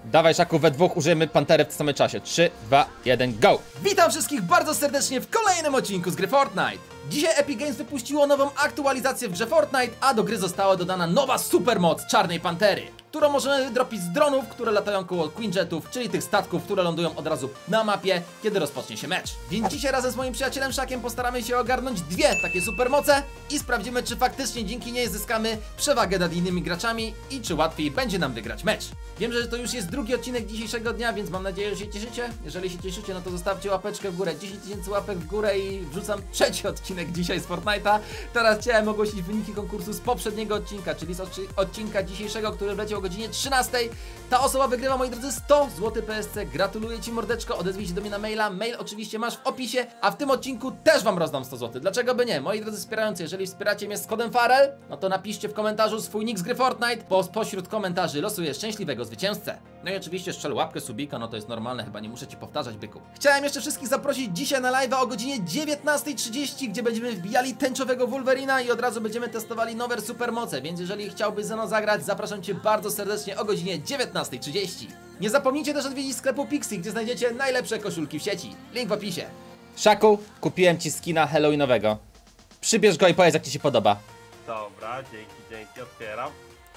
Dawaj, Szaku, we dwóch użyjemy pantery w tym samym czasie. 3, 2, 1, go! Witam wszystkich bardzo serdecznie w kolejnym odcinku z gry Fortnite. Dzisiaj Epic Games wypuściło nową aktualizację w grze Fortnite, a do gry została dodana nowa supermoc Czarnej Pantery, którą możemy dropić z dronów, które latają koło Quinjetów, czyli tych statków, które lądują od razu na mapie, kiedy rozpocznie się mecz. Więc dzisiaj razem z moim przyjacielem Szakiem postaramy się ogarnąć dwie takie supermoce i sprawdzimy, czy faktycznie dzięki niej zyskamy przewagę nad innymi graczami i czy łatwiej będzie nam wygrać mecz. Wiem, że to już jest drugi odcinek dzisiejszego dnia, więc mam nadzieję, że się cieszycie. Jeżeli się cieszycie, no to zostawcie łapeczkę w górę, 10 000 łapek w górę i wrzucam trzeci odcinek dzisiaj z Fortnite'a. Teraz chciałem ogłosić wyniki konkursu z poprzedniego odcinka, czyli z odcinka dzisiejszego, który wleciał o godzinie 13. Ta osoba wygrywa, moi drodzy, 100 zł PSC. Gratuluję Ci, mordeczko, odezwij się do mnie na maila. Mail oczywiście masz w opisie, a w tym odcinku też Wam rozdam 100 zł. Dlaczego by nie? Moi drodzy wspierający, jeżeli wspieracie mnie z kodem Farel, no to napiszcie w komentarzu swój nick z gry Fortnite, bo spośród komentarzy losuję szczęśliwego zwycięzcę. No i oczywiście strzel łapkę, subika, no to jest normalne, chyba nie muszę Ci powtarzać, byku. Chciałem jeszcze wszystkich zaprosić dzisiaj na live'a o godzinie 19:30, gdzie będziemy wbijali tęczowego Wolverina i od razu będziemy testowali nowe supermoce, więc jeżeli chciałbyś ze mną zagrać, zapraszam Cię bardzo serdecznie o godzinie 19:30. Nie zapomnijcie też odwiedzić sklepu Pixie, gdzie znajdziecie najlepsze koszulki w sieci. Link w opisie. Szaku, kupiłem Ci skina halloweenowego. Przybierz go i powiedz, jak Ci się podoba. Dobra, dzięki, otwieram.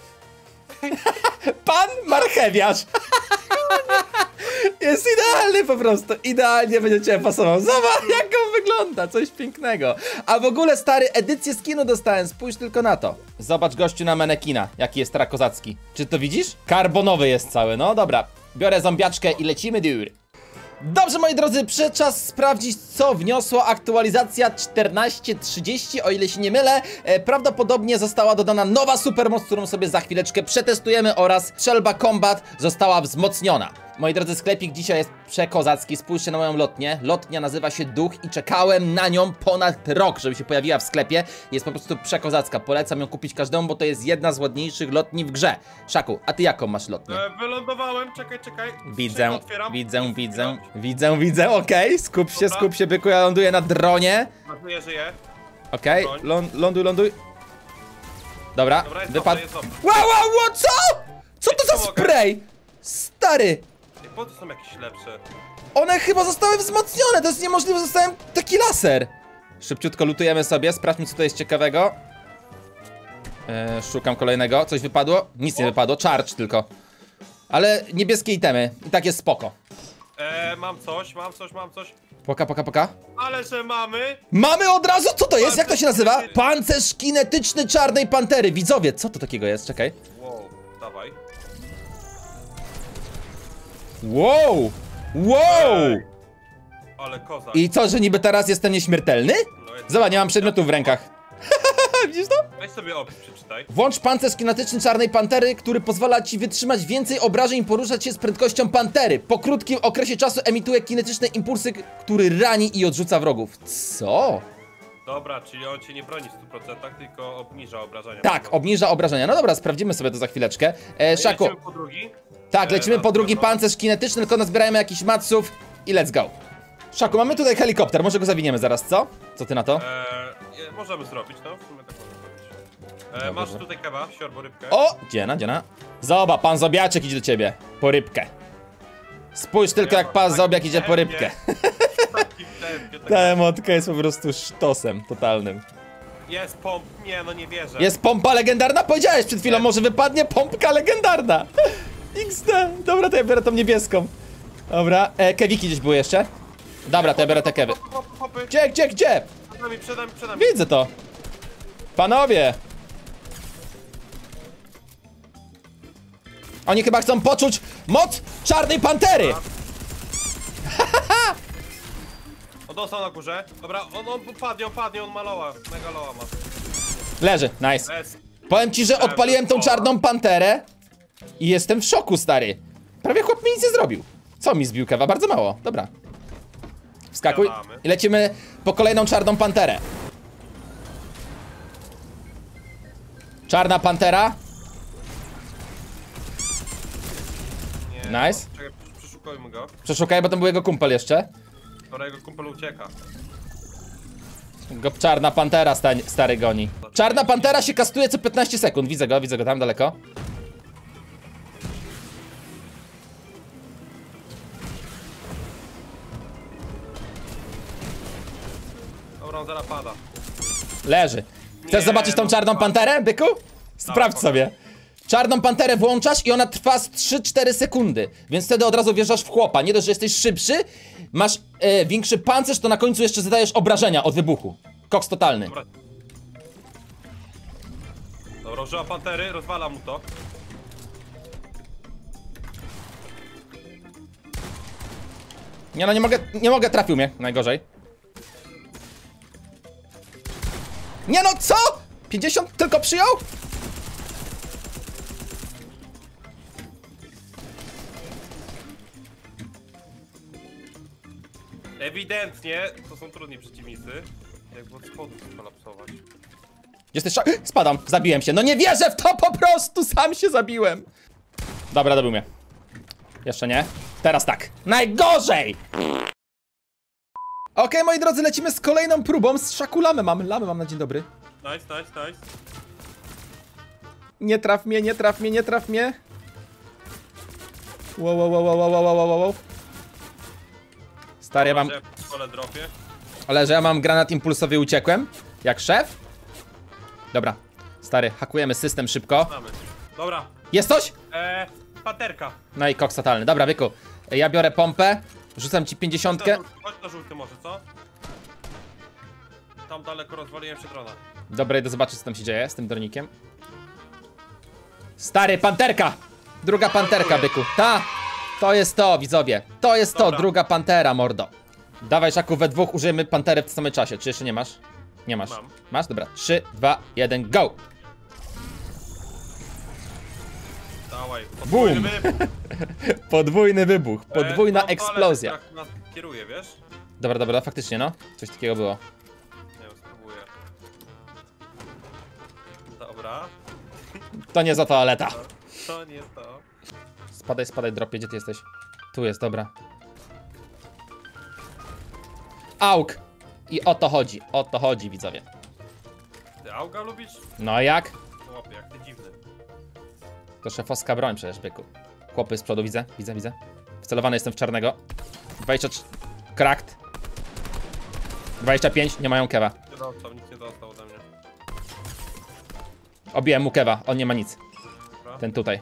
Pan marchewiarz! Jest idealny po prostu, idealnie będzie Cię pasował. Zobacz, jak on wygląda, coś pięknego. A w ogóle, stary, edycję skinu dostałem, spójrz tylko na to. Zobacz, gościu, na manekina, jaki jest kozacki. Czy to widzisz? Karbonowy jest cały, no dobra. Biorę zombiaczkę i lecimy, dur. Dobrze, moi drodzy, przyszedł czas sprawdzić, co wniosła aktualizacja 14.30, o ile się nie mylę. Prawdopodobnie została dodana nowa supermoc, którą sobie za chwileczkę przetestujemy, oraz strzelba combat została wzmocniona. Moi drodzy, sklepik dzisiaj jest przekozacki, spójrzcie na moją lotnię. Lotnia nazywa się Duch i czekałem na nią ponad rok, żeby się pojawiła w sklepie. Jest po prostu przekozacka, polecam ją kupić każdemu, bo to jest jedna z ładniejszych lotni w grze. Szaku, a ty jaką masz lotnię? Wylądowałem, czekaj. Widzę, okej, skup się, byku, ja ląduję na dronie. Żyję. Okej, ląduj. Dobra, wypadł. Jest Wow, co? Co to za spray? Stary, Po to są jakieś lepsze. one chyba zostały wzmocnione, to jest niemożliwe, dostałem taki laser. Szybciutko lutujemy sobie, sprawdźmy, co to jest ciekawego. Szukam kolejnego, coś wypadło? Nic nie wypadło, charge tylko. Ale niebieskie itemy, i tak jest spoko. Mam coś. Poka. Ale że mamy. Mamy od razu, co to jest? Jak to się nazywa? Pancerz kinetyczny Czarnej Pantery. Widzowie, co to takiego jest? Czekaj. Wow, dawaj. Wow! Ale kozak. I co, że niby teraz jestem nieśmiertelny? Zobacz, nie mam przedmiotów w rękach. Widzisz to? Weź sobie opis, przeczytaj. Włącz pancerz kinetyczny Czarnej Pantery, który pozwala ci wytrzymać więcej obrażeń i poruszać się z prędkością pantery. Po krótkim okresie czasu emituje kinetyczne impulsy, który rani i odrzuca wrogów. Co? Dobra, czyli on cię nie broni w 100%, tylko obniża obrażenia. Tak, obniża obrażenia. No dobra, sprawdzimy sobie to za chwileczkę. Szaku. Lecimy po drugi? Tak, lecimy po drugi pancerz kinetyczny, tylko nazbierajmy jakichś maców i let's go. Szaku, mamy tutaj helikopter, może go zawiniemy zaraz, co? Co ty na to? Możemy zrobić, no, w sumie tak możemy zrobić. Masz tutaj kewa, siorbo, rybkę. O! Dziena. Zobacz, pan Zobiaczek idzie do ciebie. Po rybkę. Spójrz tylko, jak pan Zobiak idzie po rybkę. Ta emotka jest po prostu sztosem totalnym. Jest pomp, nie, no nie wierzę. Jest pompa legendarna? Powiedziałeś przed chwilą, może wypadnie pompka legendarna. XD. Dobra, to ja biorę tą niebieską. Dobra, kewiki gdzieś były jeszcze? Dobra, to ja biorę te kewy. Gdzie? Przed nami. Widzę to. Panowie. Oni chyba chcą poczuć moc Czarnej Pantery. On dostał na górze. Dobra, on padnie, on ma loa. Mega loa ma. Leży, nice. Powiem ci, że odpaliłem tą Czarną Panterę i jestem w szoku, stary. Prawie chłop mi nic nie zrobił. Co mi zbił kewa? Bardzo mało, dobra. Wskakuj i lecimy po kolejną Czarną Panterę. Czarna Pantera. Nice. Czekaj, przeszukajmy go. Przeszukaj, bo tam był jego kumpel jeszcze. Dobra, jego kumpel ucieka. Go Czarna Pantera stary goni. Czarna Pantera się kastuje co 15 sekund. Widzę go tam daleko. Dobra, on zaraz pada. Leży. Chcesz Nie, zobaczyć tą no, czarną panterę, byku? Sprawdź Dawaj, sobie. Czarną panterę włączasz i ona trwa z 3-4 sekundy. Więc wtedy od razu wjeżdżasz w chłopa. Nie dość, że jesteś szybszy, masz większy pancerz, to na końcu jeszcze zadajesz obrażenia od wybuchu. Koks totalny. Dobra. Dobra, użyła pantery, rozwala mu to. Nie no, nie mogę, trafił mnie, najgorzej. Nie no, co? 50 tylko przyjął? Ewidentnie to są trudni przeciwnicy. Jakby od spodu skolapsować. Jesteś spadam, zabiłem się. No nie wierzę w to, po prostu sam się zabiłem. Dobra, dobił mnie. Jeszcze nie. Teraz tak. Najgorzej! Okej, moi drodzy, lecimy z kolejną próbą. Z szaku lamy mam na dzień dobry. Nice. Nie traf mnie, nie traf mnie, nie traf mnie. Wow. Stary, ja mam... Pole dropie. Ale że ja mam granat impulsowy i uciekłem? Jak szef? Dobra. Stary, hakujemy system szybko. Mamy. Dobra. Jest coś? Panterka. No i koks totalny. Dobra, Wyku. Ja biorę pompę. Rzucam ci 50. Chodź na żółty może, co? Tam daleko rozwaliłem się drona. Dobra, idę zobaczyć, co tam się dzieje z tym dronikiem. Stary, panterka! Druga panterka, byku. Ta! To jest to, widzowie. To jest to, Dobra. druga pantera, mordo. Dawaj, Szaku, we dwóch użyjemy pantery w tym samym czasie. Czy jeszcze nie masz? Nie masz. Mam. Masz? Dobra. 3, 2, 1, go! Dawaj. Bum. Podwójny wybuch, podwójna eksplozja. Tak nas kieruje, wiesz? Dobra, faktycznie, no. Coś takiego było. Nie wiem, spróbuję. Dobra. To nie za toaleta. To nie to. Spadaj, dropie, gdzie ty jesteś? Tu jest, dobra. Auk! I o to chodzi, widzowie. Ty auga lubisz? No a jak? Chłopie, jak ty dziwny. To szefowska broń przecież, byku. Chłopy z przodu, widzę. Wcelowany jestem w czarnego. 23... Cracked. 25, nie mają kewa. Nie dostał, nic nie dostał ode mnie. Obiłem mu kewa, on nie ma nic. Dobra. Ten tutaj.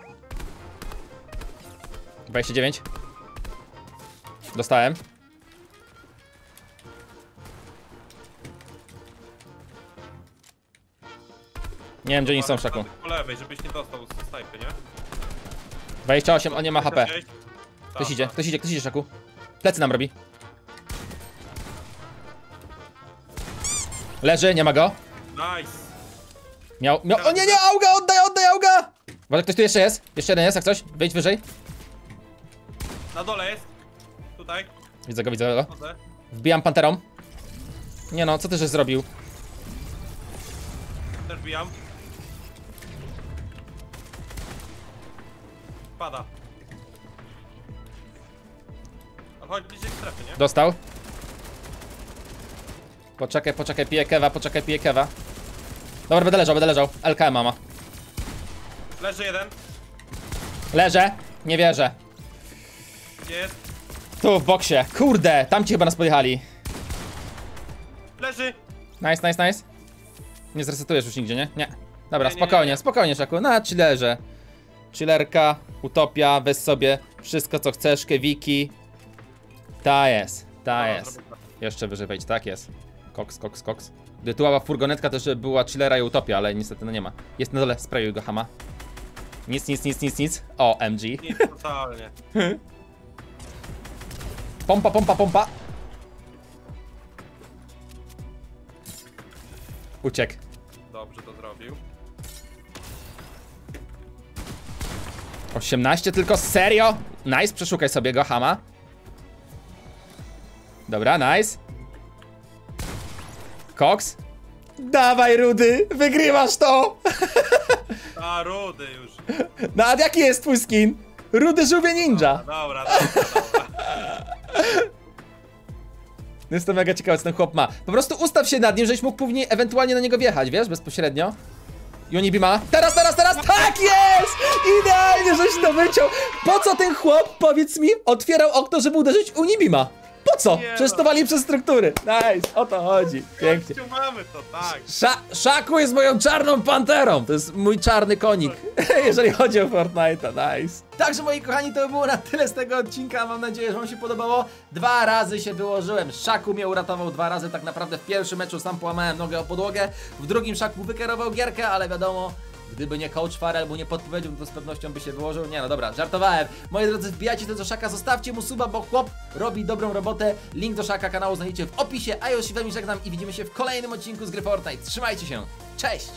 29. Dostałem. Nie wiem, gdzie oni są, Szaku. Po lewej, żebyś nie dostał z snajpy, nie? 28, on nie ma HP. Ktoś Ktoś idzie, Szaku. Plecy nam robi. Leży, nie ma go. Nice! Miał, o nie, auga, oddaj auga! Uważaj, ktoś tu jeszcze jest. Jeszcze jeden jest, jak coś. Wejdź wyżej. Na dole jest. Tutaj. Widzę go. Chodzę. Wbijam panterą. Nie no, co ty żeś zrobił? Też bijam. Pada. Ale chodź bliżej strefy, nie? Dostał. Poczekaj, piję kewa. Dobra, będę leżał. LKM mama. Leży jeden. Leżę, nie wierzę. Gdzie jest? Tu w boksie. Kurde, tam ci chyba nas pojechali. Leży! Nice. Nie zresetujesz już nigdzie, nie? Nie. Dobra, Nie. spokojnie, Szaku. Na chillerze. Chillerka, utopia, weź sobie wszystko co chcesz, kewiki. Ta jest. Jeszcze wyżej wejdź, tak jest. Koks. Gdy tu była furgonetka, też była chillera i utopia, ale niestety no nie ma. Jest na dole, sprayuj go, hama. Nic. O, MG. Nie, totalnie. Pompa. Uciekł. Dobrze to zrobił. 18 tylko, serio? Nice, przeszukaj sobie go, hama. Dobra, nice. Cox. Dawaj, Rudy, wygrywasz to! A, rudy już. No a jaki jest twój skin? Rudy żółwie ninja. Dobra. Jestem mega ciekawy, co ten chłop ma. Po prostu ustaw się nad nim, żebyś mógł później ewentualnie na niego wjechać, wiesz, bezpośrednio. Unibi ma. Teraz! Tak jest! Idealnie, żeś to wyciął. Po co ten chłop, powiedz mi, otwierał okno, żeby uderzyć Unibima? Po co? Nie Przecież no. to wali przez struktury. Nice, o to chodzi. Pięknie. Gościu, mamy to, tak. Szaku jest moją czarną panterą. To jest mój czarny konik, jeżeli chodzi o Fortnite'a. Nice. Także moi kochani, to by było na tyle z tego odcinka. Mam nadzieję, że wam się podobało. 2 razy się wyłożyłem. Szaku mnie uratował 2 razy. Tak naprawdę w pierwszym meczu sam połamałem nogę o podłogę. W drugim Szaku wykierował gierkę, ale wiadomo, gdyby nie coach Farel mu nie podpowiedział, to z pewnością by się wyłożył. Nie no dobra, żartowałem. Moi drodzy, wbijajcie do Szaka, zostawcie mu suba, bo chłop robi dobrą robotę. Link do Szaka kanału znajdziecie w opisie. A ja już się wami żegnam i widzimy się w kolejnym odcinku z gry Fortnite. Trzymajcie się. Cześć!